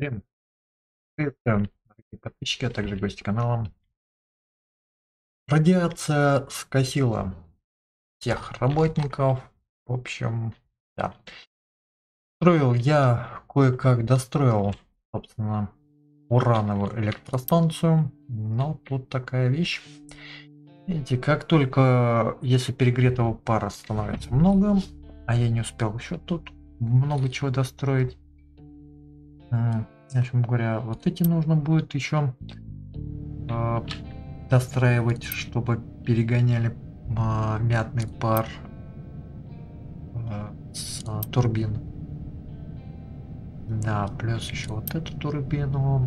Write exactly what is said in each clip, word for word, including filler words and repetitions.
Всем привет, дорогие подписчики, а также гости канала. Радиация скосила всех работников. В общем, да. Строил я, кое-как достроил, собственно, урановую электростанцию. Но тут такая вещь. Видите, как только, если перегретого пара становится много, а я не успел еще тут много чего достроить. м, В общем говоря, вот эти нужно будет еще а, достраивать, чтобы перегоняли а, мятный пар а, с а, турбин. Да, плюс еще вот эту турбину.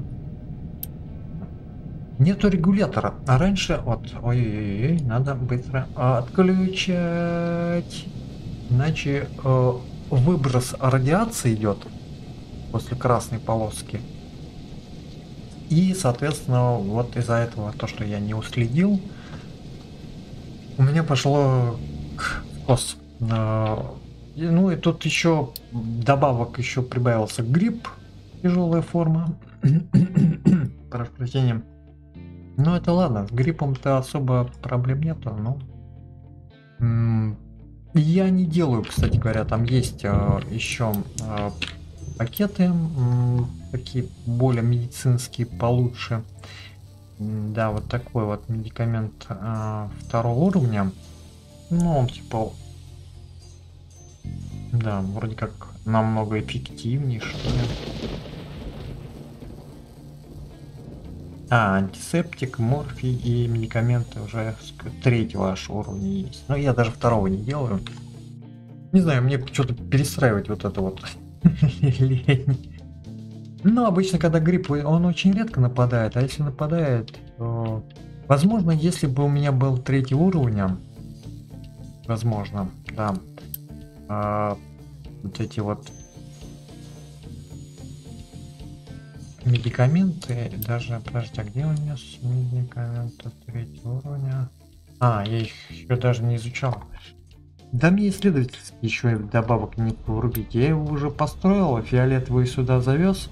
Нету регулятора. А раньше, вот, ой-ой-ой, надо быстро отключать. Иначе э, выброс радиации идет после красной полоски. И, соответственно, вот из-за этого, то, что я не уследил, у меня пошло скос. Э, и, ну и тут еще добавок еще прибавился грипп, тяжелая форма. Прошу прощения. Ну это ладно, с гриппом-то особо проблем нету, ну. м, Я не делаю, кстати говоря, там есть э, еще э, пакеты, м, такие более медицинские, получше. М, Да, вот такой вот медикамент э, второго уровня. Ну, он типа, да, вроде как намного эффективнее, что ли. А, антисептик, морфий и медикаменты уже с к- третьего аж уровня есть. Но я даже второго не делаю. Не знаю, мне что-то перестраивать вот это вот лень. Ну, обычно, когда грипп, э, он очень редко нападает, а если нападает, то... Возможно, если бы у меня был третий уровня, возможно, да, а, вот эти вот медикаменты, даже, подожди, а где у меня с- медикаменты третьего уровня? А, я их еще даже не изучал. Да мне исследовательский еще и добавок не врубить. Я его уже построил, а фиолетовый сюда завез.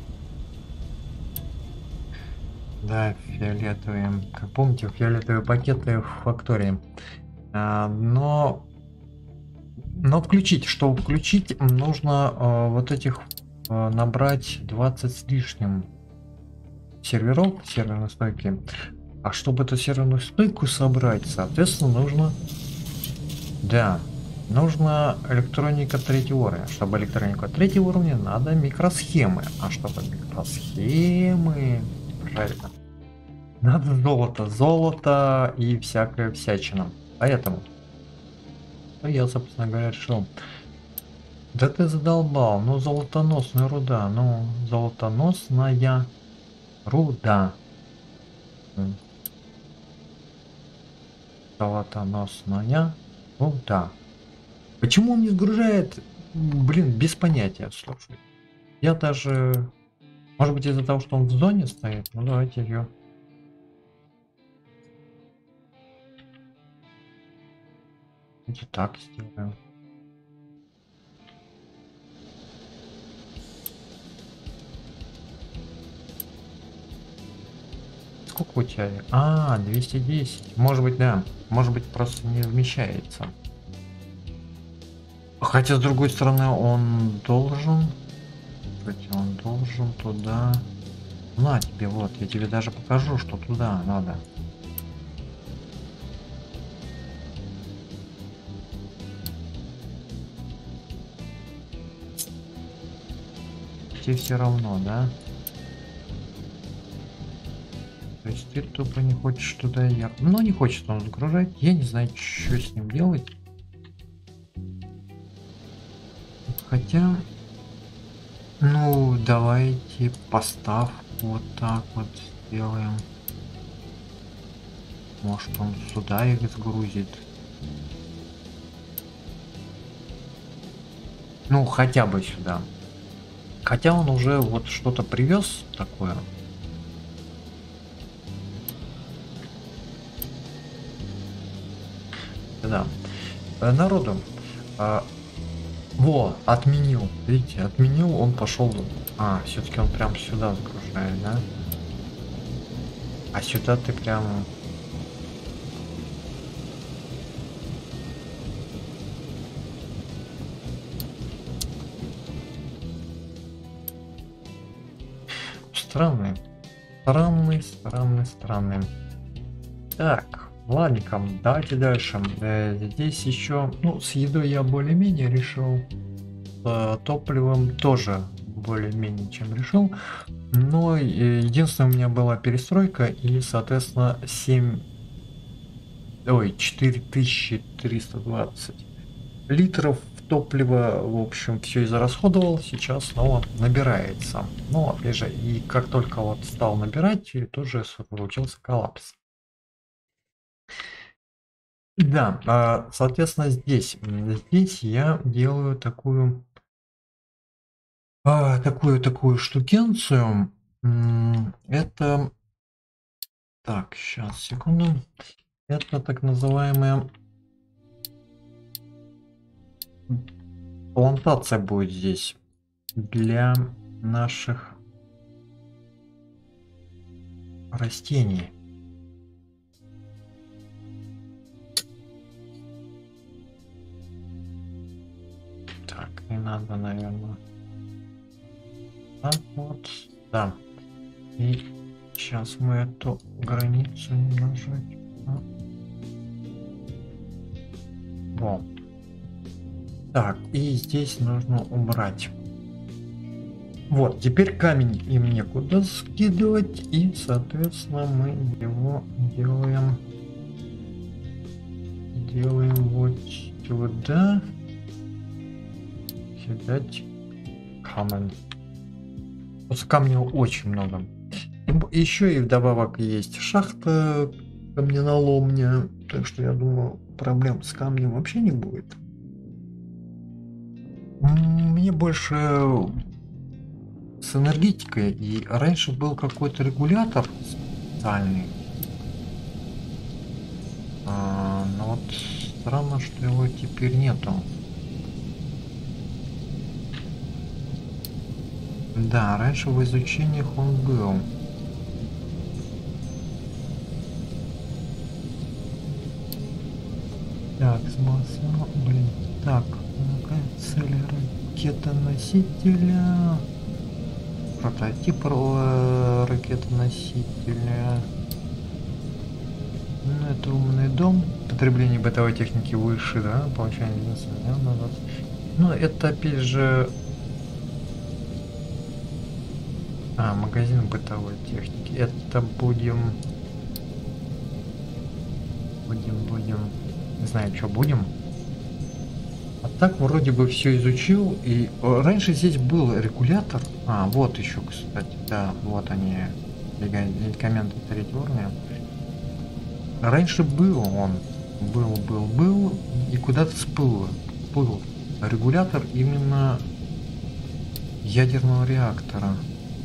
Да, фиолетовые. Как помните, фиолетовые пакеты в фактории. А, но, но включить, чтобы включить, нужно а, вот этих а, набрать двадцать с лишним серверов, серверной стойки. А чтобы эту серверную стойку собрать, соответственно, нужно... Да, нужно электроника третьего уровня. Чтобы электроника третьего уровня, надо микросхемы. А чтобы микросхемы... Правильно. Надо золото. Золото и всякая всячина. Поэтому ну, я, собственно говоря, решил. Да ты задолбал. Ну, золотоносная руда. Ну, золотоносная руда. М, Золотоносная руда. Почему он не сгружает? М, Блин, без понятия, слушай. Я даже... Может быть из-за того, что он в зоне стоит? Ну давайте ее... Давайте так сделаем. Сколько у тебя? А, двести десять. Может быть, да. Может быть, просто не вмещается. Хотя, с другой стороны, он должен... Кстати, он должен туда... На тебе, вот, я тебе даже покажу, что туда надо. Тебе все равно, да? То есть ты тупо не хочешь туда ехать. Ну, не хочет он загружать. Я не знаю, что с ним делать. Хотя... Ну, давайте поставку вот так вот сделаем. Может, он сюда их сгрузит. Ну, хотя бы сюда. Хотя он уже вот что-то привез такое. Да. Э, Народу. а, Во, отменил. Видите, отменил, он пошел. А, все-таки он прям сюда загружает, да? А сюда ты прям... Странный. Странный, странный, странный. Так, ладненько, давайте дальше. Э, здесь еще, ну, с едой я более-менее решил. С топливом тоже более-менее чем решил. Но э, единственное, у меня была перестройка и, соответственно, семь... Ой, четыре тысячи триста двадцать литров топлива, в общем, все израсходовал, сейчас снова набирается. Но, опять же, и как только вот стал набирать, и тоже случился коллапс. Да, а, соответственно, здесь, м, здесь я делаю такую, а, такую, такую штукенцию. М, Это, так, сейчас, секунду. Это так называемая плантация будет здесь для наших растений. Так, не надо, наверное. Так вот, да. И сейчас мы эту границу немножечко. Во. Так, и здесь нужно убрать. Вот, теперь камень им некуда скидывать, и, соответственно, мы его делаем, делаем вот сюда. Кидать камень. Вот камня очень много. Еще и вдобавок есть шахта камненоломня, так что я думаю, проблем с камнем вообще не будет. Мне больше с энергетикой, и раньше был какой-то регулятор специальный. А, но вот странно, что его теперь нету. Да, раньше в изучениях он был. Так, смысл, блин. Так, ну-ка, цель ракета-носителя. Прототип э, ракеты-носителя. Ну, это умный дом. Потребление бытовой техники выше, да? Получаем назад. Ну, это опять же... А, магазин бытовой техники. Это будем... Будем, будем... Не знаю, что будем. А так вроде бы все изучил. И раньше здесь был регулятор. А, вот еще, кстати. Да, вот они. Медикаменты третьего уровня. Раньше был он. Был, был, был. И куда-то всплыл. Всплыл регулятор именно ядерного реактора.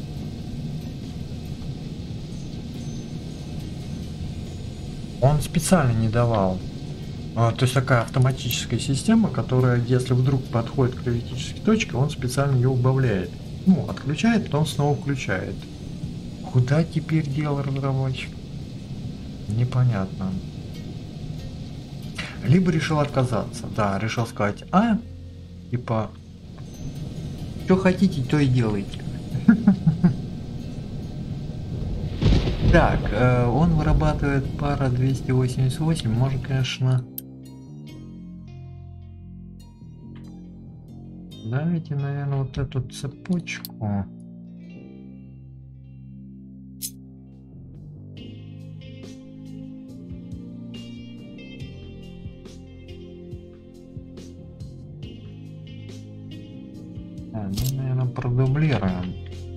Он специально не давал. А, то есть такая автоматическая система, которая, если вдруг подходит к критической точке, он специально ее убавляет. Ну, отключает, потом снова включает. Куда теперь дел разработчик? Непонятно. Либо решил отказаться. Да, решил сказать, а, типа, что хотите, то и делайте. Так, э, он вырабатывает пара двести восемьдесят восемь, может, конечно... Давайте, наверное, вот эту цепочку. А, ну, наверное, продублируем.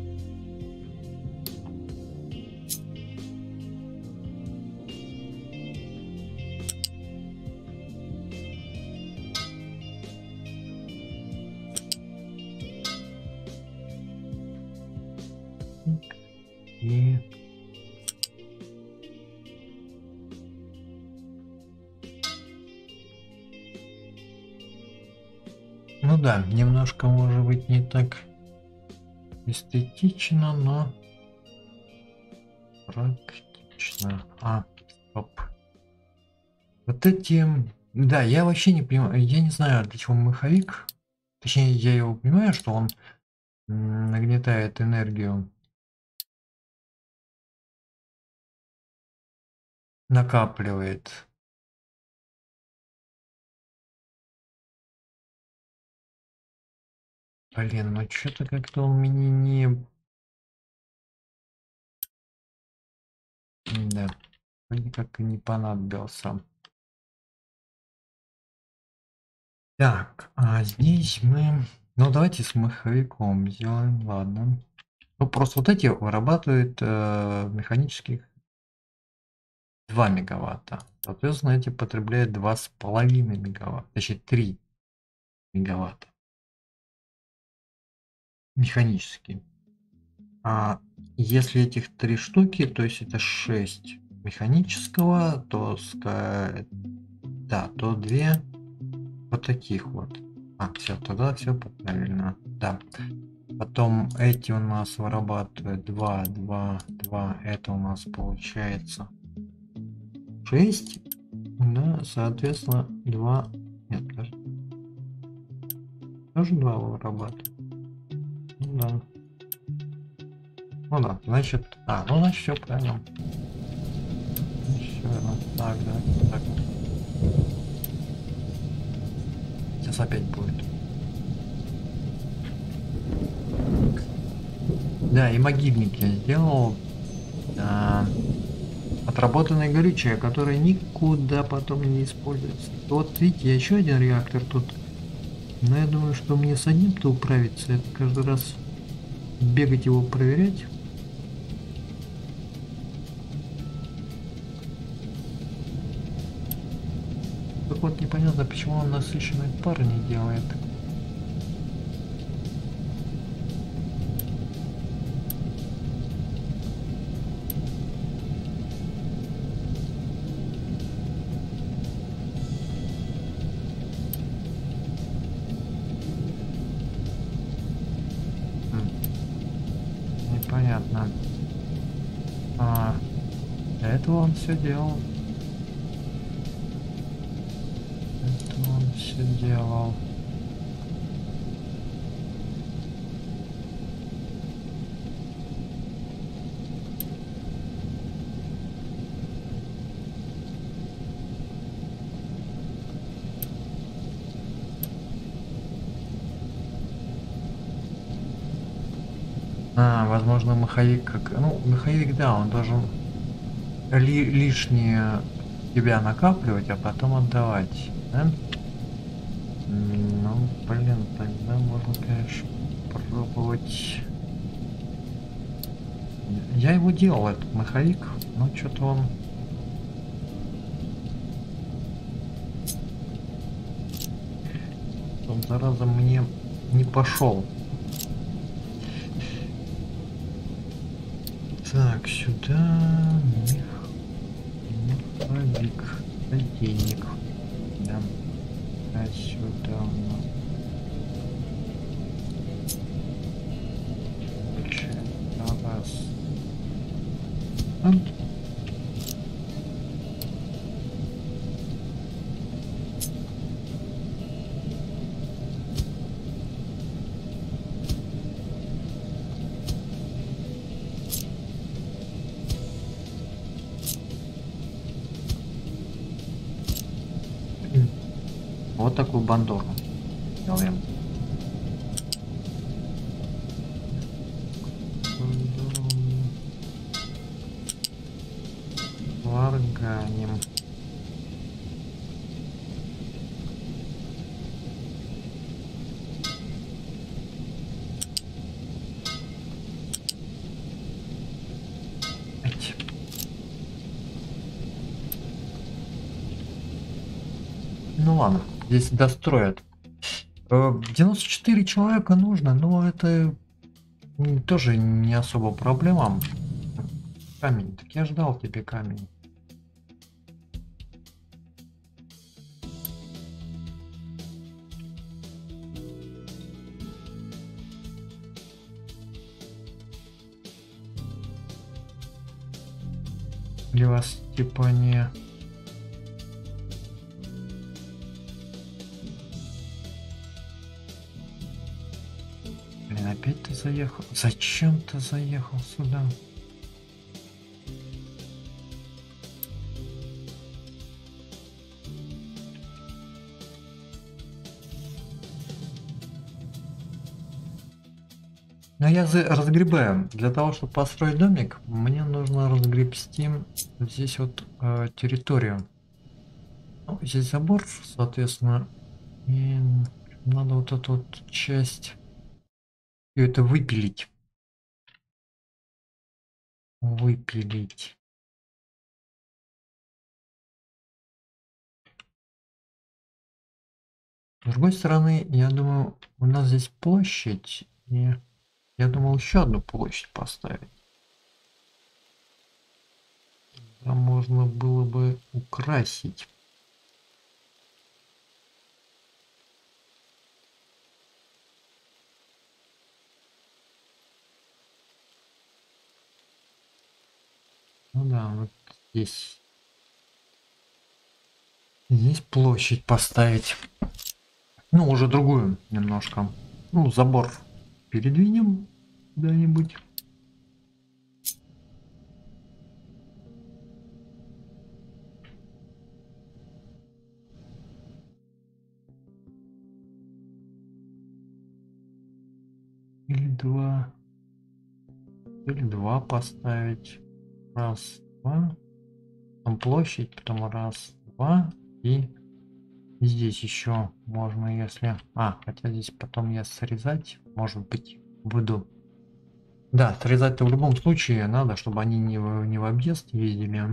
И... Ну да, немножко может быть не так эстетично, но практично. А, стоп. Вот эти... Да, я вообще не понимаю, я не знаю, для чего маховик. Точнее, я его понимаю, что он м, нагнетает энергию, накапливает. Блин, ну что-то как-то он мне не... Да, вроде как и не понадобился. Так, а здесь мы... Ну, давайте с маховиком сделаем, ладно. Ну, просто вот эти вырабатывают э, механических два мегаватта. Соответственно, эти потребляют два с половиной мегаватта, точнее три мегаватта. Механические. А если этих три штуки, то есть это шесть механического, то ска... да, то две вот таких вот. А, все, тогда все правильно. Да. Потом эти у нас вырабатывают два, два, два. Это у нас получается шесть. Да, соответственно, два. Нет, даже. Тоже два вырабатывают. Ну да. Ну да, значит. А, ну значит все правильно. Все, так, да, так. Сейчас опять будет. Да, и могильник я сделал. А, отработанное горючее, которое никуда потом не используется. Вот видите, я еще один реактор тут. Но я думаю, что мне с одним-то управиться. Это каждый раз бегать его проверять. Так вот непонятно, почему он насыщенной пары не делает. Непонятно. А, для этого он все делал. Это он все делал. А, возможно, маховик как... Ну, маховик, да, он должен ли лишнее тебя накапливать, а потом отдавать, да? Ну, блин, тогда можно, конечно, пробовать. Я его делал, этот маховик, но что-то он... Он, зараза, мне не пошел. Так, сюда... Маховик. Котейник. Да. А сюда у нас... Раз. Вот такую бандуру делаем. Варганим. Ну ладно, здесь достроят. девяносто четыре человека нужно, но это тоже не особо проблема. Камень, так я ждал тебе камень. Или вас типа не... Блин, опять ты заехал? Зачем ты заехал сюда? Но я за- разгребаю. Для того, чтобы построить домик, мне нужно разгребсти здесь вот э, территорию. Ну, здесь забор, соответственно, и надо вот эту вот часть и это выпилить. Выпилить. С другой стороны, я думаю, у нас здесь площадь, и я думал еще одну площадь поставить. Там можно было бы украсить. Ну да, вот здесь. Здесь площадь поставить. Ну, уже другую немножко. Ну, забор передвинем куда-нибудь. Или два. Или два поставить. Раз, два. Потом площадь, потом раз, два. И здесь еще можно, если... А, хотя здесь потом я срезать, может быть, буду. Да, срезать-то в любом случае надо, чтобы они не в, не в объезд ездили.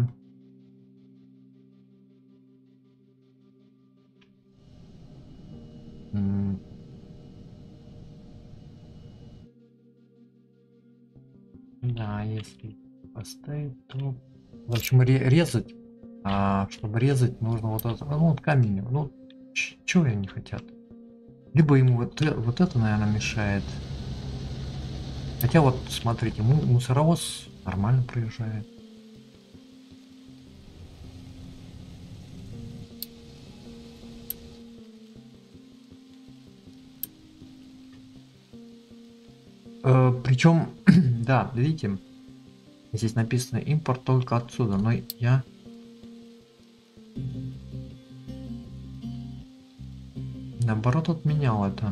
М. Да, если поставить, то... В общем, ре- резать. А чтобы резать, нужно вот это... Ну, вот камень. Ну, чего они хотят? Либо ему вот, э- вот это, наверное, мешает. Хотя вот, смотрите, му- мусоровоз нормально проезжает. Э, причем, да, видите, здесь написано импорт только отсюда, но я... Наоборот, отменял это.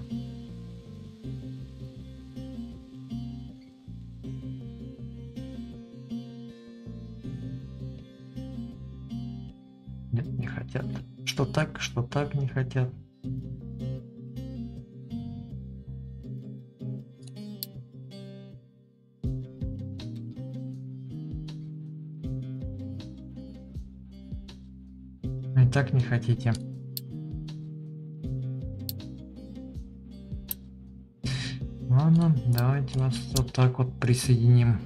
Нет, не хотят. Что так, что так не хотят. И так не хотите. Ладно, давайте вас вот так вот присоединим.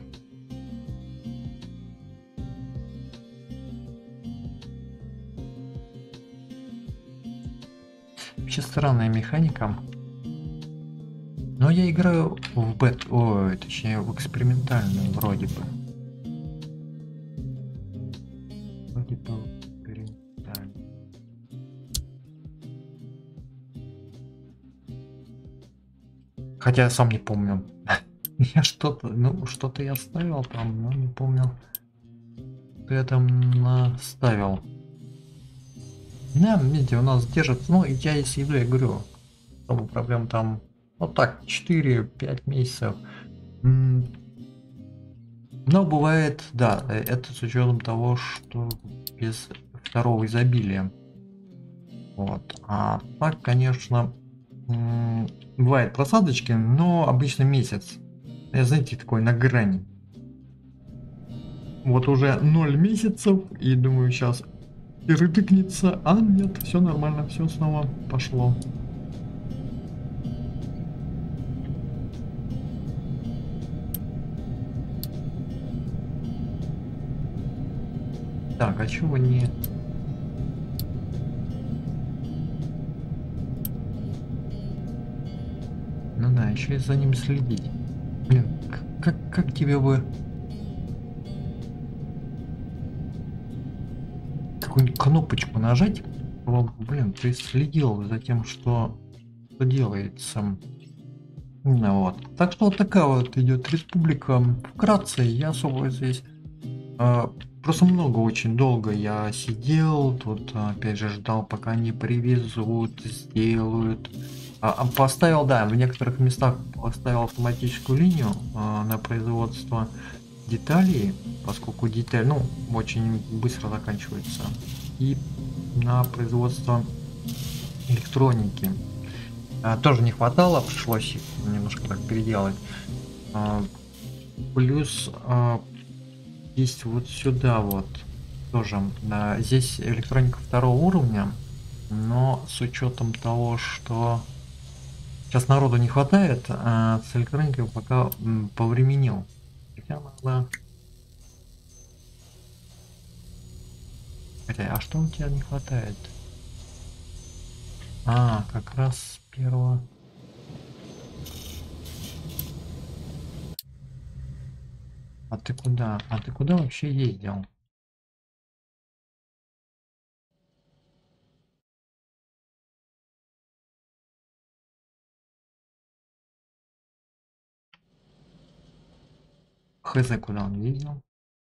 Вообще странная механика. Но я играю в бет... Ой, точнее в экспериментальную вроде бы. Вроде бы экспериментальную. Хотя я сам не помню. Я что-то, ну, что-то я ставил там, но не помню. Что я там наставил. Да, видите, у нас держит, ну, я если иду, я говорю, что проблем там, вот так, четыре-пять месяцев. М, Но бывает, да, э, это с учетом того, что без второго изобилия. Вот. А так, конечно, м, бывает просадочки, но обычно месяц. Я, знаете, такой на грани. Вот уже ноль месяцев, и думаю, сейчас и рытыкнется, а нет, все нормально, все снова пошло. Так, а чего не... Ну да, еще и за ним следить. Блин, к- как, как тебе бы... какую-нибудь кнопочку нажать, чтобы, блин, ты следил за тем, что, что делается. Ну, вот. Так что вот такая вот идет республика. Вкратце, я особо здесь а, просто много, очень долго я сидел, тут опять же ждал, пока они привезут, сделают. А, а поставил, да, в некоторых местах поставил автоматическую линию а, на производство деталей, поскольку деталь, ну, очень быстро заканчивается. И на производство электроники. А, тоже не хватало, пришлось их немножко так переделать. А, плюс а, есть вот сюда вот тоже. Да, здесь электроника второго уровня, но с учетом того, что сейчас народу не хватает, а с электроникой пока м, повременил. Хотя надо... Хотя, а что у тебя не хватает? А, как раз первого. А ты куда? А ты куда вообще ездил? Хз, куда он ездил?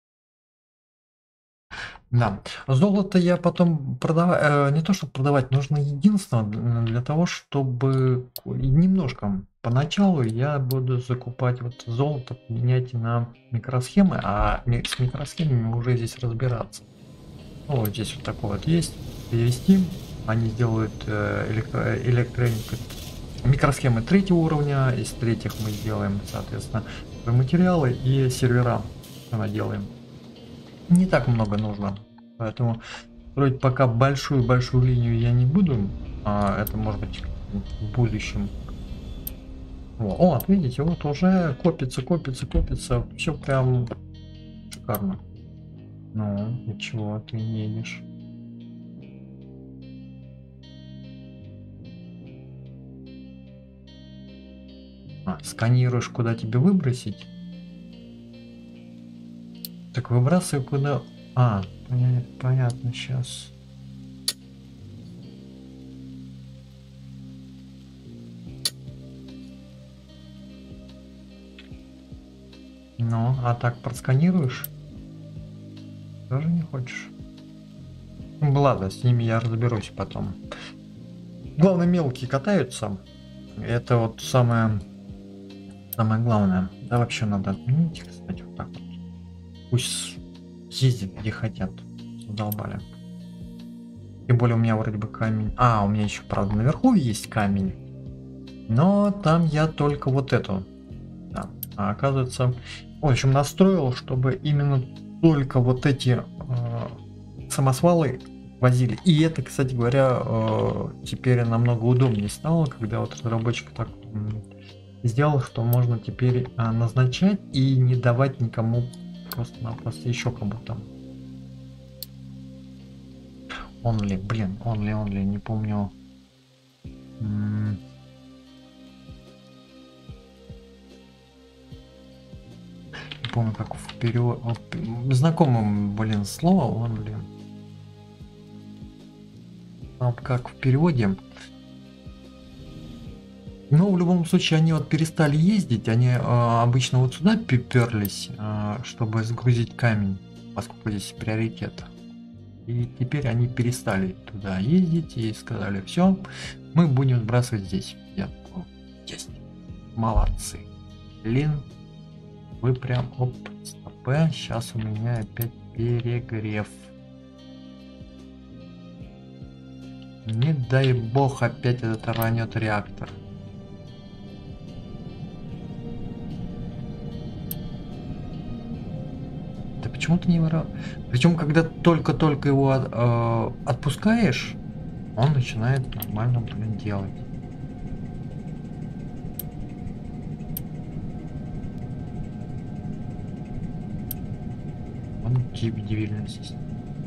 Да, золото я потом продавать, э, не то чтобы продавать, нужно единственное д- для того, чтобы ку- и немножко поначалу я буду закупать вот золото, менять на микросхемы, а ми- с микросхемами уже здесь разбираться. Ну, вот здесь вот такой вот есть, перевести, они сделают э, электро, электронику, микросхемы третьего уровня, из третьих мы сделаем, соответственно, материалы и сервера наделаем. Не так много нужно, поэтому строить пока большую-большую линию я не буду, а это может быть в будущем. О, о, вот видите, вот уже копится, копится, копится, все прям шикарно. Ну, ничего, ты не едешь. А, сканируешь, куда тебе выбросить? Так выбрасывай куда... А, поня- понятно, сейчас. Ну, а так просканируешь? Тоже не хочешь? Ну, ладно, с ними я разберусь потом. Главное, мелкие катаются. Это вот самое, самое главное. Да, вообще надо отменить, кстати, вот так вот. Пусть ездят где хотят. Задолбали. Тем более у меня вроде бы камень. А, у меня еще, правда, наверху есть камень. Но там я только вот эту. Да. А оказывается, в общем, настроил, чтобы именно только вот эти э, самосвалы возили. И это, кстати говоря, э, теперь намного удобнее стало, когда вот разработчик так м, сделал, что можно теперь э, назначать и не давать никому просто-напросто еще кому-то. Only, блин, only, only, не помню. М, Не помню, как вперед. Знакомым, блин, слово only. Там как в переводе. Но в любом случае они вот перестали ездить, они э, обычно вот сюда пиперлись, э, чтобы сгрузить камень, поскольку здесь приоритет. И теперь они перестали туда ездить и сказали, все, мы будем сбрасывать здесь. Я такой, есть, молодцы. Блин, вы прям, оп, стопэ, сейчас у меня опять перегрев. Не дай бог опять этот рванет реактор. Да почему ты не вора? Причем, когда только-только его от- э, отпускаешь, он начинает нормально, блин, делать. Он дебильная система.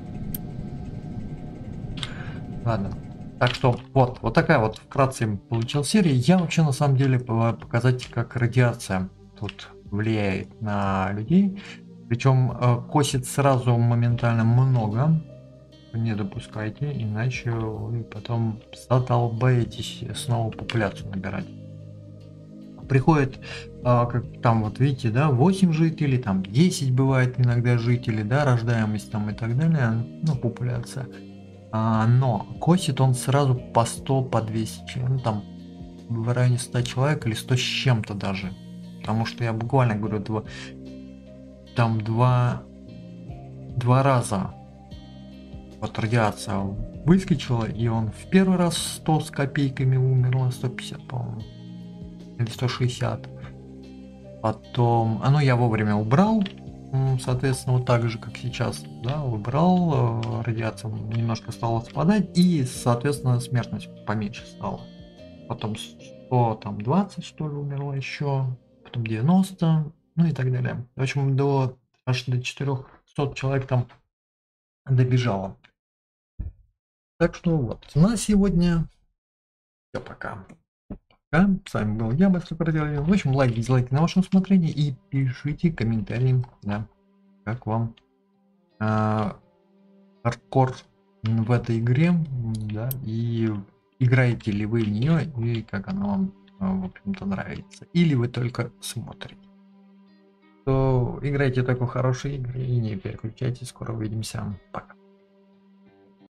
Ладно. Так что вот, вот такая вот вкратце получил серия. Я вообще на самом деле по- показать, как радиация тут влияет на людей. Причем э, косит сразу моментально много. не допускайте, иначе вы потом задолбаетесь снова популяцию набирать. Приходит, а, как там вот видите, да, восемь жителей, там десять бывает иногда жителей, да, рождаемость там и так далее, ну, популяция. А, но косит он сразу по сто, по двести человек, ну, там в районе ста человек или сто с чем-то даже. Потому что я буквально говорю, два, там два, два раза вот радиация выскочила, и он в первый раз сто с копейками умер, на сто пятьдесят, по-моему, или сто шестьдесят. Потом, а ну я вовремя убрал, м, соответственно, вот так же, как сейчас, да, убрал, э, радиация немножко стала спадать, и, соответственно, смертность поменьше стала. Потом сто, там двадцать что ли умерло еще, потом девяносто, ну и так далее. В общем, до аж до четырехсот человек там добежало. Так что вот, на сегодня все, пока. Да, с вами был я, Быстро Проделали. В общем, лайки, дизлайки на ваше усмотрение и пишите комментарии, да, как вам а, хардкор в этой игре, да, и играете ли вы в нее, и как она вам, а, в общем-то, нравится. Или вы только смотрите. То играйте только хорошие игры и не переключайтесь. Скоро увидимся. Пока.